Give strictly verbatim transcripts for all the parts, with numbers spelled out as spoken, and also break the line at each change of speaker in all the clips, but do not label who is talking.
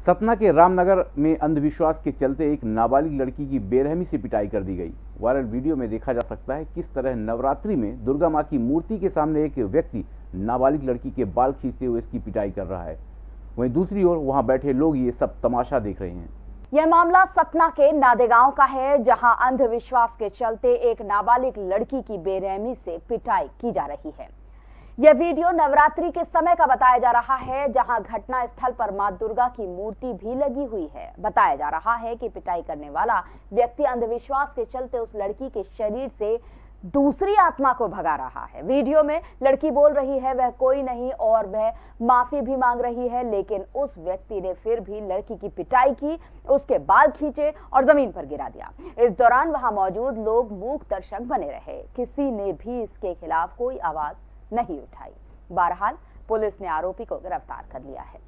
सतना के रामनगर में अंधविश्वास के चलते एक नाबालिग लड़की की बेरहमी से पिटाई कर दी गई। वायरल वीडियो में देखा जा सकता है किस तरह नवरात्रि में दुर्गा मां की मूर्ति के सामने एक व्यक्ति नाबालिग लड़की के बाल खींचते हुए इसकी पिटाई कर रहा है। वहीं दूसरी ओर वहां बैठे लोग ये सब तमाशा देख रहे हैं।
यह मामला सतना के नादेगांव का है, जहां अंधविश्वास के चलते एक नाबालिग लड़की की बेरहमी से पिटाई की जा रही है। यह वीडियो नवरात्रि के समय का बताया जा रहा है, जहां घटना स्थल पर मां दुर्गा की मूर्ति भी लगी हुई है। बताया जा रहा है कि पिटाई करने वाला व्यक्ति अंधविश्वास के चलते उस लड़की के शरीर से दूसरी आत्मा को भगा रहा है। वीडियो में लड़की बोल रही है वह कोई नहीं और वह माफी भी मांग रही है, लेकिन उस व्यक्ति ने फिर भी लड़की की पिटाई की, उसके बाल खींचे और जमीन पर गिरा दिया। इस दौरान वहां मौजूद लोग मूक दर्शक बने रहे। किसी ने भी इसके खिलाफ कोई आवाज नहीं उठाई। बहरहाल पुलिस ने आरोपी को गिरफ्तार कर लिया है।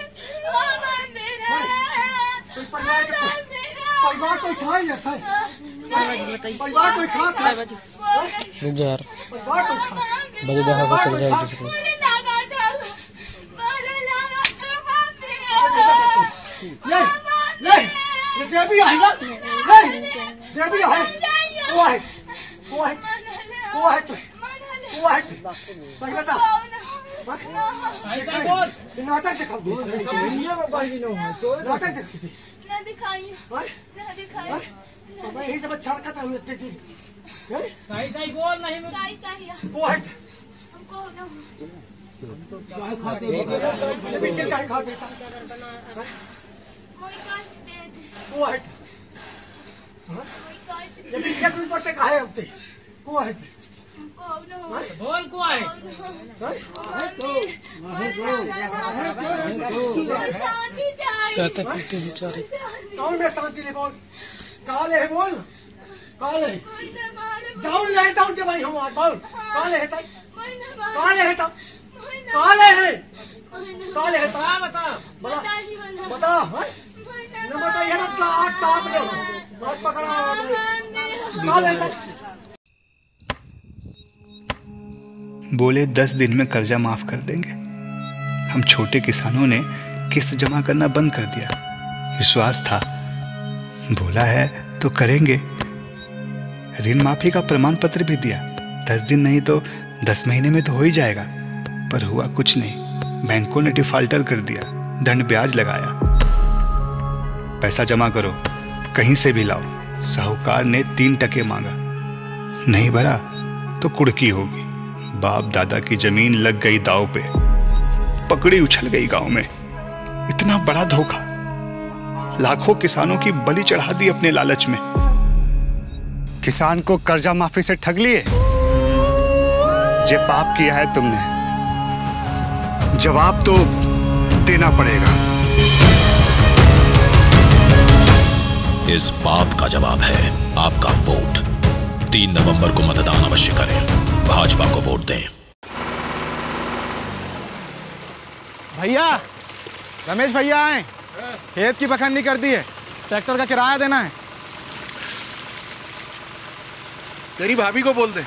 परिवार कोई खा ही रहता है, परिवार कोई खा खा
रुक जा यार,
परिवार कोई खा
बजे दफा को चल जाएगी।
ले ले ये देवी है ना, ले देवी है, वो है वो है वो है तो वो है भाई बता नाटक दिखाओ, नाटक दिखाओ
ना दिखाइए ना दिखाइए
मैं यही सब अच्छा करता हूँ।
सही सही बोल नहीं
सही सही
वो है
हमको ना
क्या खाते हैं बिल्कुल क्या खाते हैं
कोई काट दे दे
वो है
कोई काट दे
ये बिल्कुल कुछ पड़ते काहे होते वो है
हमको ना
बोल को है
शांति चाहिए
कहते पीते बेचारे।
कौन में शांति ले बोल काले है बोल काले जाऊं ले जाऊं के भाई हम आज बोल काले है तब काले है तब काले है काले है तब बता बता बता न बताइए ना ताप ताप ले बात पकड़ा काले है
बोले दस दिन में कर्जा माफ कर देंगे। हम छोटे किसानों ने किस्त जमा करना बंद कर दिया। विश्वास था, बोला है तो करेंगे। ऋण माफी का प्रमाण पत्र भी दिया। दस दिन नहीं तो दस महीने में तो हो ही जाएगा, पर हुआ कुछ नहीं। बैंकों ने डिफॉल्टर कर दिया, दंड ब्याज लगाया। पैसा जमा करो, कहीं से भी लाओ। साहूकार ने तीन टके मांगा, नहीं भरा तो कुड़की होगी। बाप दादा की जमीन लग गई दांव पे, पकड़ी उछल गई गांव में। इतना बड़ा धोखा, लाखों किसानों की बलि चढ़ा दी अपने लालच में।
किसान को कर्जा माफी से ठग लिए। जे पाप किया है तुमने, जवाब तो देना पड़ेगा।
इस पाप का जवाब है आपका वोट। तीन नवंबर को मतदान अवश्य करें, भाजपा को वोट दें।
भैया, रमेश भैया आए, खेत की बखन्नी कर दी है, ट्रैक्टर का किराया देना है।
तेरी भाभी को बोल दे।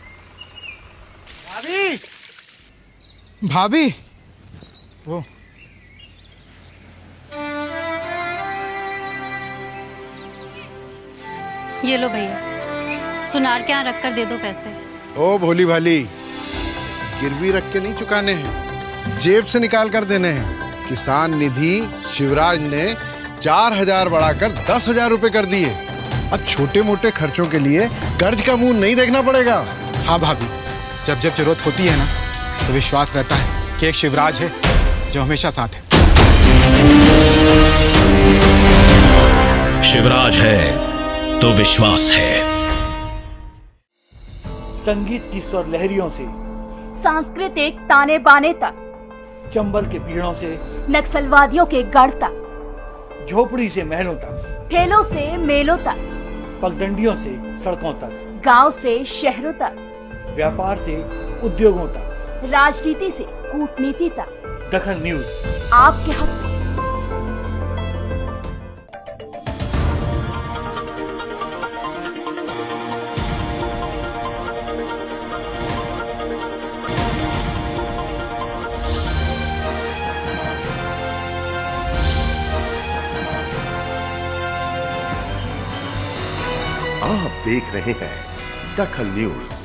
भाभी, भाभी, वो
ये लो भैया, सुनार के यहाँ रख कर दे दो पैसे।
ओ भोली भाली, गिरवी रख के नहीं चुकाने हैं, जेब से निकाल कर देने हैं। किसान निधि शिवराज ने चार हजार बढ़ाकर दस हजार रुपए कर दिए। अब छोटे मोटे खर्चों के लिए कर्ज का मुंह नहीं देखना पड़ेगा।
हाँ भाभी, जब जब जरूरत होती है ना, तो विश्वास रहता है कि एक शिवराज है जो हमेशा साथ है।
शिवराज है तो विश्वास है।
संगीत की स्वर लहरियों से
सांस्कृतिक ताने बाने तक,
चंबल के पीड़ों से
नक्सलवादियों के गढ़ तक,
झोपड़ी से महलों तक,
ठेलों से मेलों तक,
पगडंडियों से सड़कों तक,
गांव से शहरों तक,
व्यापार से उद्योगों तक,
राजनीति से कूटनीति तक,
दखल न्यूज
आपके हक में।
आप देख रहे हैं दखल न्यूज।